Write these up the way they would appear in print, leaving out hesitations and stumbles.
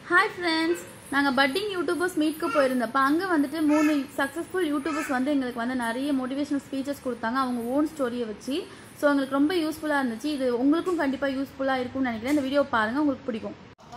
Hi friends, நாங்கள் budding YouTubers மீட்க்கு போயிருந்தப்போ அங்கே வந்துட்டு 3 சக்ஸஸ்ஃபுல் யூடியூபர்ஸ் வந்து எங்களுக்கு வந்து நிறைய மோட்டிவேஷனல் ஸ்பீச்சஸ் கொடுத்தாங்க அவங்க ஓன் ஸ்டோரியை வச்சு. ஸோ எங்களுக்கு ரொம்ப யூஸ்ஃபுல்லாக இருந்துச்சு. இது உங்களுக்கும் கண்டிப்பாக யூஸ்ஃபுல்லாக இருக்கும்னு நினைக்கிறேன். இந்த வீடியோ பாருங்கள், உங்களுக்கு பிடிக்கும்.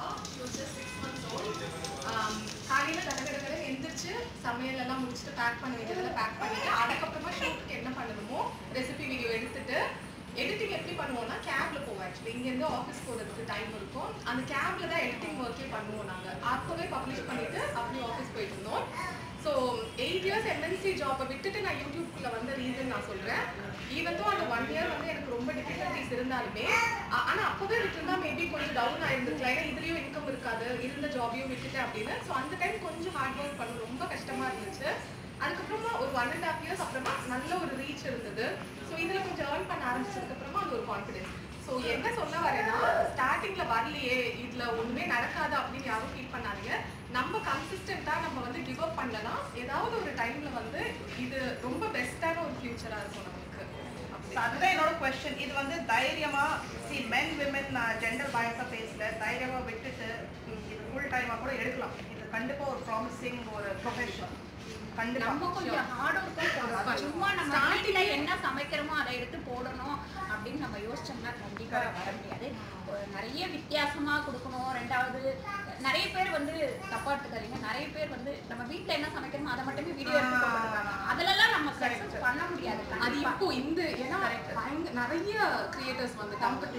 காலையில் கடற்கரை எந்திரிச்சு சமையலெல்லாம் முடிச்சுட்டு பேக் பண்ண வேண்டியதில் பேக் பண்ணிட்டு அதுக்கப்புறமா ஷூட்டுக்கு என்ன பண்ணணுமோ ரெசிபி வீடியோ எடுத்துட்டு எடிட்டிங் எப்படி பண்ணுவோம்னா கேப்ல போவோம். ஆக்சுவலி இங்கேருந்து ஆஃபீஸ் போகிறதுக்கு டைம் இருக்கும். அந்த கேப்ல தான் எடிட்டிங் ஒர்க்கே பண்ணுவோம். நாங்கள் அப்போவே பப்ளிஷ் பண்ணிட்டு அப்படியே ஆஃபீஸ் போயிட்டு இருந்தோம். ஸோ 8 இயர்ஸ் எம்என்சி ஜாப்பை விட்டுட்டு நான் யூடியூப்குள்ளே வந்த ரீசன் நான் சொல்கிறேன். ஈவன் தான் அந்த 1 இயர் வந்து எனக்கு ரொம்ப டிஃபிகல்ட்டிஸ் இருந்தாலுமே ஆனால் அப்போவே விட்டுருந்தா மேபி கொஞ்சம் டவுன் ஆயிருந்துருக்கலாம். ஏன்னா இதுலேயும் இன்கம் இருக்காது, இருந்த ஜாபையும் விட்டுட்டேன் அப்படின்னு. ஸோ அந்த டைம் கொஞ்சம் ஹார்ட் ஒர்க் பண்ண ரொம்ப கஷ்டமாக இருந்துச்சு. அதுக்கப்புறமா ஒரு 1.5 இயர்ஸ் அப்புறமா நல்ல ஒரு ரீச் இருந்தது. ஸோ இதில் கொஞ்சம் ஏர்ன் பண்ண ஆரம்பிச்சதுக்கப்புறமா அது ஒரு கான்ஃபிடென்ஸ். ஸோ என்ன சொல்ல வரேன்னா, ஸ்டார்டிங்கில் வரலையே இதில் ஒன்றுமே நடக்காது அப்படின்னு யாரும் ஃபீல் பண்ணாதீங்க. நம்ம கன்சிஸ்டண்ட்டாக நம்ம வந்து கிவ் அப் பண்ணலன்னா ஏதாவது ஒரு டைமில் வந்து இது ரொம்ப பெஸ்ட்டான ஒரு ஃபியூச்சராக இருக்கும் நமக்கு. அதுதான் என்னோட கொஸ்டின். இது வந்து தைரியமா மென் விமென் ஜெண்டர் பயஸாக பேசல, தைரியமா விட்டுட்டு இது ஃபுல் டைமாக கூட எடுக்கலாம். இது கண்டிப்பாக ஒரு ப்ராமிசிங் ஒரு ப்ரொஃபஷன். நம்ம கொஞ்சம் ஹார்ட் ஒர்க்கும் போடணும். சும்மா நம்ம வீட்டுல என்ன சமைக்கிறோமோ அதை எடுத்து போடணும் அப்படின்னு நம்ம யோசிச்சோம்னா கண்டிப்பா வர முடியாது. நிறைய வித்தியாசமா கொடுக்கணும். ரெண்டாவது நிறைய பேர் வந்து தப்பா எடுத்துக்காதீங்க. நிறைய பேர் வந்து நம்ம வீட்டுல என்ன சமைக்கிறோமோ அதை மட்டுமே வீடியோ எடுத்து போடுறாங்க. அதுலலாம் நம்ம சக்சஸ் பண்ண முடியாது. அது இப்போ இந்த ஏன்னா நிறைய கிரியேட்டர்ஸ் வந்து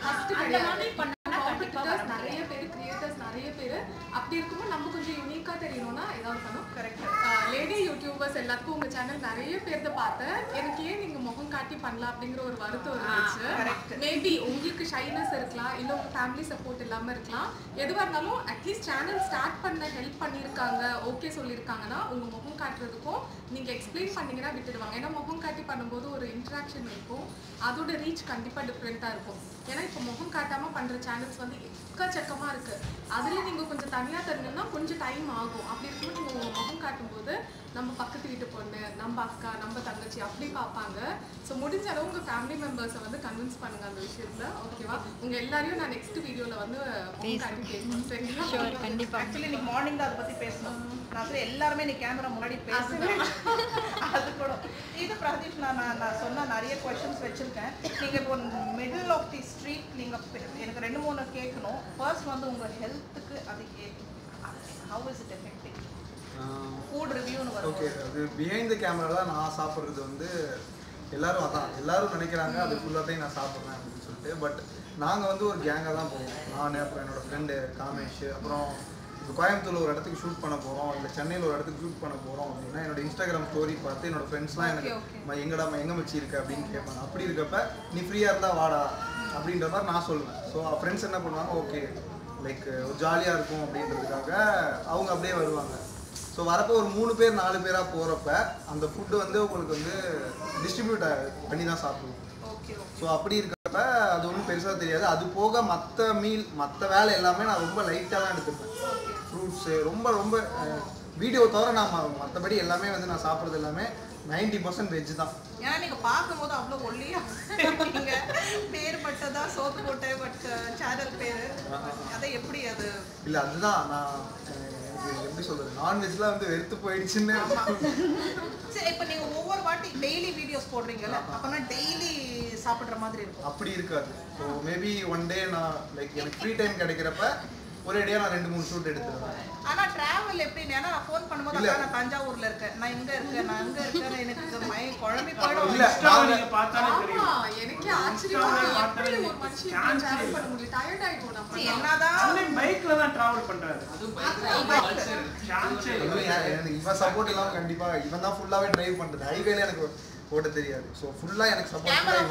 நிறைய பேர் கிரியேட்டர்ஸ் நிறைய பேர் அப்படி இருக்கும்போது நம்ம கொஞ்சம் யூனிக்கா தெரியணும்னா ஏதாவது பண்ணும். கரெக்ட். லேடி யூடியூபர்ஸ் எல்லாத்துக்கும் உங்க சேனல் நிறைய பேர் பார்த்தேன். எனக்கு ஏன் நீங்க முகம் காட்டி பண்ணலாம் அப்படிங்கிற ஒரு வருத்தம் இருந்துச்சு. மேபி உங்களுக்கு ஷைனஸ் இருக்கலாம், இல்ல உங்க ஃபேமிலி சப்போர்ட் இல்லாம இருக்கலாம். எதுவாக இருந்தாலும் அட்லீஸ்ட் சேனல் ஸ்டார்ட் பண்ண ஹெல்ப் பண்ணியிருக்காங்க, ஓகே சொல்லியிருக்காங்கன்னா உங்க முகம் காட்டுறதுக்கும் நீங்க எக்ஸ்பிளைன் பண்ணீங்கன்னா விட்டுடுவாங்க. ஏன்னா முகம் காட்டி பண்ணும்போது ஒரு இன்ட்ராக்ஷன் இருக்கும், அதோட ரீச் கண்டிப்பா டிஃப்ரெண்டா இருக்கும். ஏன்னா இப்போ முகம் காட்டாம பண்ற சேனல்ஸ் வந்து எக்கச்சக்கமா இருக்கு. அதுல நீங்க கொஞ்சம் தனியா தரணும்னா கொஞ்சம் டைம் ஆகும். அப்படி இருக்கும்போது நீங்க உங்க முகம் காட்டும்போது நம்ம பக்கத்து வீட்டு பொண்ணு, நம்ம அக்கா, நம்ம தங்கச்சி அப்படி பார்ப்பாங்க. ஸோ முடிஞ்ச அளவு உங்க ஃபேமிலி மெம்பர்ஸை வந்து கன்வின்ஸ் பண்ணுங்க அந்த விஷயத்துல. ஓகேவா? உங்க எல்லாரையும் நான் நெக்ஸ்ட் வீடியோல வந்து காட்டி பேசணும். சரிங்களா? கண்டிப்பா. ஆக்சுவலி இன்னைக்கு மார்னிங் தான் அதை பற்றி பேசணும். நான் சொல்லி எல்லாருமே நீ கேமரா முன்னாடி பேசுவேன். அது கூட இது பிரதீஷ் நான் சொன்ன நிறைய கொஸ்டின்ஸ் வச்சுருக்கேன். நீங்கள் இப்போ மிடில் ஆஃப் தி ஸ்ட்ரீட் நீங்கள் எனக்கு 2-3 கேட்கணும். ஃபர்ஸ்ட் வந்து உங்கள் ஹெல்த்துக்கு அது how is it effective? Food ரிவ்யூன்னு வரும். ஓகே, அது பிஹைண்ட் த கேமராவில் நான் சாப்பிட்றது வந்து எல்லாரும் நினைக்கிறாங்க அது ஃபுல்லாத்தையும் நான் சாப்பிட்றேன் அப்படின்னு சொல்லிட்டு. பட் நாங்கள் வந்து ஒரு கேங்காக தான் போவோம். நான் அப்புறம் என்னோடய ஃப்ரெண்டு காமேஷ், அப்புறம் இப்போ கோயம்புத்தூரில் ஒரு இடத்துக்கு ஷூட் பண்ண போகிறோம், இல்லை சென்னையில் ஒரு இடத்துக்கு ஷூட் பண்ண போகிறோம் அப்படின்னா என்னோடய இன்ஸ்டாகிராம் ஸ்டோரி பார்த்து என்னோடய ஃப்ரெண்ட்ஸ்லாம் எனக்கு எங்கே வச்சு இருக்க அப்படின்னு கேட்பாங்க. அப்படி இருக்கப்ப நீ ஃப்ரீயாக இருந்தால் வாடா அப்படின்ற மாதிரி நான் சொல்லுவேன். ஸோ ஃப்ரெண்ட்ஸ் என்ன பண்ணுவாங்க, ஓகே லைக் ஒரு ஜாலியாக இருக்கும் அப்படின்றதுக்காக அவங்க அப்படியே வருவாங்க. ஸோ வரப்போ ஒரு 3 பேர் 4 பேராக போகிறப்ப அந்த ஃபுட்டு வந்து உங்களுக்கு வந்து டிஸ்ட்ரிபியூட் பண்ணி தான் சாப்பிடுவோம். ஸோ அப்படி இருக்கிறப்ப அது ஒன்றும் பெருசாக தெரியாது. அது போக மற்ற வேலை எல்லாமே நான் ரொம்ப லைட்டாக தான் எடுத்துப்பேன். ஃப்ரூட்ஸு ரொம்ப வீடியோ தவிர நான் மற்றபடி எல்லாமே வந்து நான் சாப்பிட்றது எல்லாமே 90% வெஜ் தான். ஏன்னா நீங்கள் பார்க்கும்போது அவ்வளோ ஒல்லியாக நீங்கள் பேர் மட்டும் சோப்பு போட்டு பட் சேனல் பேர் அதை எப்படி அது இல்லை அதுதான் நான் எப்படி சொல்றது, நான்வெஜ்லாம் வந்து வெறுத்து போயிடுச்சுன்னு. சரி, இப்போ நீங்க ஒவ்வொரு வாட்டி டெய்லி வீடியோஸ் போடுறீங்கல்ல, அப்பனா டெய்லி சாப்பிடுற மாதிரி இருக்கும்? அப்படி இருக்காது. ஸோ மேபி ஒன் டே நான் லைக் எனக்கு ஃப்ரீ டைம் கிடைக்கிறப்ப ஒரே டே நான் 2-3 ஷூட் எடுத்துருவேன். ஆனா டிராவல் எப்படி? ஏன்னா நான் ஃபோன் பண்ணும்போது நான் தஞ்சாவூர்ல இருக்கேன், நான் இங்க இருக்கேன், நான் அங்க இருக்கேன், எனக்கு குழம்பி போயிடும். இல்ல நீங்க பார்த்தாலே தெரியும். எனக்கே ஆச்சரியமா எப்படி ஒரு மனுஷன் டிராவல் பண்ண முடியும்? டயர்ட் ஆயிடும். நம்ம என்னதான் பைக்ல தான் டிராவல் பண்றாரு. இவன் சப்போர்ட் இல்லாம கண்டிப்பா இவன் தான் ஃபுல்லாவே டிரைவ் பண்றது. ஹைவேல எனக்கு ஓட்ட தெரியாது. ஸோ ஃபுல்லா எனக்கு சப்போர்ட்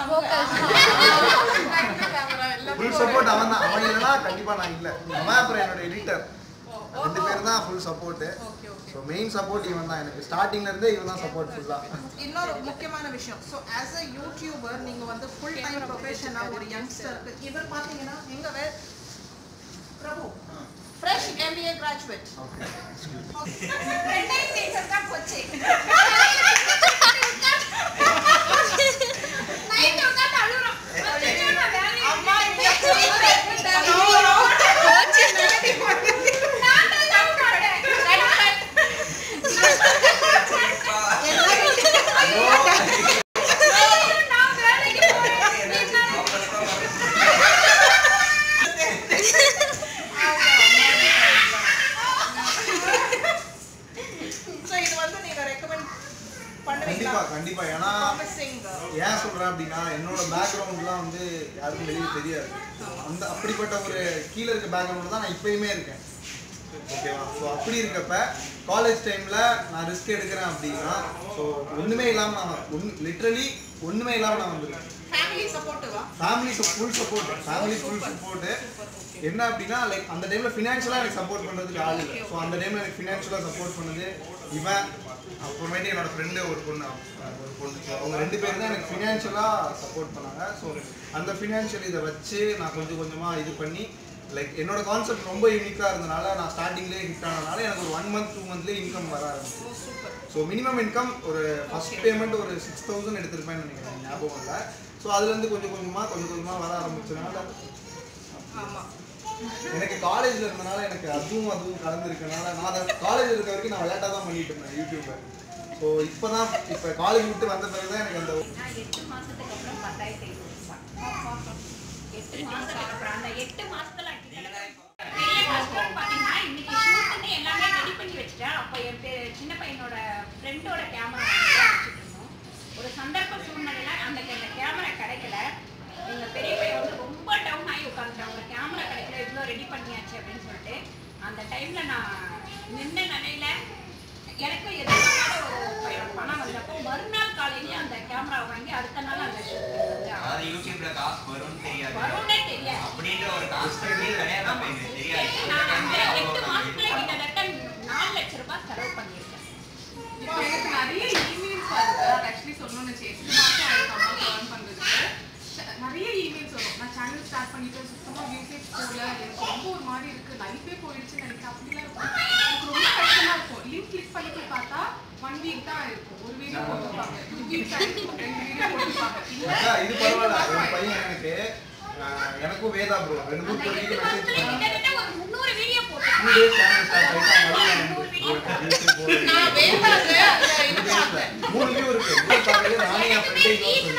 ஃபுல் சப்போர்ட் அவன் தான். அவன் இல்லைன்னா கண்டிப்பா நான் இல்லை. அவன் அப்புறம் என்னோட எடிட்டர் 2 பேர் தான் full support. So main support இவன் தான். எனக்கு ஸ்டார்டிங்ல இருந்தே இவன் தான் சப்போர்ட் ஃபுல்லா. இன்னொரு முக்கியமான விஷயம், ஸோ ஆஸ் அ யூடியூபர் நீங்க வந்து ஃபுல் டைம் ப்ரொஃபஷனா ஒரு யங்ஸ்டருக்கு இவர் பாத்தீங்கன்னா எங்க Prabhu fresh MBA graduate. Okay, ரெண்டே சீசன் தான் போச்சு. நைட் உட்கார்ந்து அழுறோம். அம்மா பார்த்தீங்கன்னா என்னோட பேக்ரவுண்ட்லாம் வந்து யாருக்கும் வெளியே தெரியாது. அந்த அப்படிப்பட்ட ஒரு கீழே இருக்க பேக்ரவுண்டில் தான் நான் இப்பயுமே இருக்கேன். ஓகேவா? ஸோ அப்படி இருக்கப்ப காலேஜ் டைமில் நான் ரிஸ்க் எடுக்கிறேன் அப்படின்னா ஸோ ஒன்றுமே இல்லாமல் நான் லிட்ரலி ஒன்றுமே இல்லாமல் நான் வந்துருக்கேன். ஃபேமிலி சப்போர்ட்டிவா? Family full support. Family full support. என்ன அப்படின்னா லைக் அந்த டைமில் ஃபினான்ஷியலாக எனக்கு சப்போர்ட் பண்ணுறதுக்கு ஆள் இல்லை. ஸோ அந்த டைமில் எனக்கு ஃபினான்ஷியலாக சப்போர்ட் பண்ணது இவன், அப்புறமேட்டு என்னோட ஃப்ரெண்டு ஒரு பொண்ணு. அவங்க 2 பேர் தான் எனக்கு ஃபினான்ஷியலாக சப்போர்ட் பண்ணாங்க. ஸோ அந்த ஃபினான்ஷியல் இதை வச்சு நான் கொஞ்சம் கொஞ்சமாக இது பண்ணி லைக் என்னோட கான்செப்ட் ரொம்ப யூனிக்காக இருந்தனால நான் ஸ்டார்டிங்லேயே ஹிட் ஆனதுனால எனக்கு ஒரு 1 month 2 monthலேயே இன்கம் வர ஆரம்பிச்சு. ஸோ மினிமம் இன்கம் ஒரு ஃபர்ஸ்ட் பேமெண்ட் ஒரு 6000 எடுத்திருப்பேன்னு நினைக்கிறேன், ஞாபகம் இல்லை. ஸோ அதுலேருந்து கொஞ்சம் கொஞ்சமாக வர ஆரம்பிச்சதுனால எனக்கு காலேஜில் இருந்தனால எனக்கு அதுவும் கலந்துருக்கனால நான் அதை காலேஜில் இருக்க வரைக்கும் நான் விளையாட்டாக தான் பண்ணிட்டு இருந்தேன் யூடியூப்பை. ஸோ இப்போ காலேஜ் விட்டு வந்த பிறகு தான் எனக்கு அந்த 8 மாசத்துக்கு அப்புறம் 10,000 8 மாசத்துக்கு அப்புறம் அந்த 8 மாசத்துல பெரிய கஷ்டம் பாத்தீங்கன்னா இன்னைக்கு ஷூட்னு எல்லாமே ரெடி பண்ணி வச்சுட்டேன். அப்போ என் சின்ன பையனோட ஃப்ரெண்டோட கேமரா வச்சுட்டு இருந்தோம். ஒரு சந்தர்ப்ப சூழ்நிலையில அந்த கேமரா கிடைக்கல. எங்க பெரிய பையன் வந்து ரொம்ப டவுன் ஆகி உட்காந்துட்டான். ஒரு கேமரா கிடைக்கல, இவ்வளோ ரெடி பண்ணியாச்சு அப்படின்னு சொல்லிட்டு அந்த டைம்ல நான் நின்ன நிலையில எனக்கும் எதிர்பார்க்காத ஒரு பணம் வந்தப்போ மறுநாள் காலையிலேயே அந்த கேமரா வாங்கி அடுத்த நாள் அந்த யூடியூப்ல காசு வரும்னு தெரியாது. வரும்னே தெரியாது. அப்படின்ற ஒரு கான்செப்டே கிடையாது. நமக்கு தெரியாது. நான் அந்த 8 மாசத்துல கிட்டத்தட்ட 4 லட்சம் ரூபாய் செலவு பண்ணியிருக்கேன். இப்போ எனக்கு நிறைய இமெயில்ஸ் வருது. அது ஆக்சுவலி சொல்லணும்னு வச்சு 8 மாசம் ஆயிருக்கு அம்மா ஏர்ன் பண்றதுக்கு. நிறைய இமெயில்ஸ் வரும். நான் சேனல் ஸ்டார்ட் பண்ணிட்டு சுத்தமாக வியூஸேஜ் போகல, எனக்கு ரொம்ப ஒரு மாதிரி இருக்கு, லைஃபே போயிடுச்சுன்னு நினைக்கிறேன். அப்படிலாம் இருக்கும். எனக்கு ரொம்ப கஷ்டமா இருக்கும். லிங்க் கிளிக் பண்ணி போய் பார்த்தா 1 week தான் இருக்கும். ஒரு வீடியோ போட்டுருப்பாங்க, 2 weeks ஆயிருக்கும், 2 வீடியோ போட்டுருப்பாங்க. இது பரவாயில்ல. என் பையன் எனக்கும் வேதா ப்ரோ 2 அந்த 8 மெசேஜ் மாசத்துல கிட்டத்தட்ட ஒரு 300 வீடியோ 2 போட்டேன். days சேனல் ஸ்டார்ட் ஆயிட்டா நான் வேண்டாங்க இது பார்த்தேன். 3 வியூ இருக்கு. நானே என் ஃப்ரெண்டை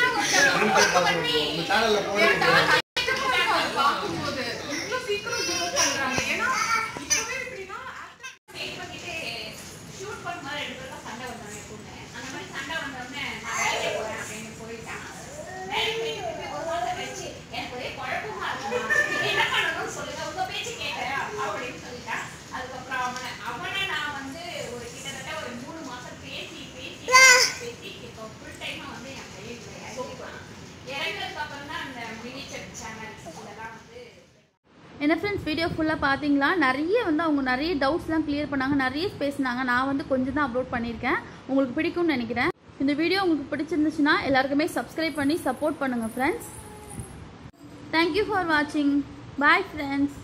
இந்த சேனல்ல போறேன் பார்க்கும்போது இவ்வளோ சீக்கிரம் grow பண்றாங்க. ஏன்னா இப்பவே எப்படின்னா வெயிட் பண்ணிட்டு ஷூட் பண்ணும்போது 2 பேரும் சண்டை வந்தாங்க எப்பவுமே. அந்த மாதிரி சண்டை வந்தோடனே நான் வேலைக்கு போறேன் அப்படின்னு போயிட்டான். வேலைக்கு போயிட்டு ஒரு மாதம் கழிச்சு எனக்கு ஒரே குழப்பமா இருக்குமா, என்ன பண்ணணும்னு சொல்லுங்க, உங்க பேச்சு கேட்கிறேன் அப்படின்னு சொல்லிட்டான். அதுக்கப்புறம் அவனை நான் வந்து ஒரு கிட்டத்தட்ட ஒரு 3 மாசம் பேசி இப்போ ஃபுல் டைமா வந்து என் கையில் இறங்கிடுவான். இறங்கினதுக்கு அப்புறம் தான் அந்த மினிச்சர் சேனல் இதெல்லாம் வந்து. என்ன ஃப்ரெண்ட்ஸ், வீடியோ ஃபுல்லாக பார்த்தீங்களா? அவங்க நிறைய டவுட்ஸ்லாம் கிளியர் பண்ணாங்க, நிறைய பேசினாங்க. நான் வந்து கொஞ்சம் தான் அப்லோட் பண்ணியிருக்கேன். உங்களுக்கு பிடிக்கும்னு நினைக்கிறேன். இந்த வீடியோ உங்களுக்கு பிடிச்சிருந்துச்சுன்னா எல்லாருக்குமே சப்ஸ்கிரைப் பண்ணி சப்போர்ட் பண்ணுங்கள் ஃப்ரெண்ட்ஸ். தேங்க்யூ ஃபார் வாட்சிங். Bye friends.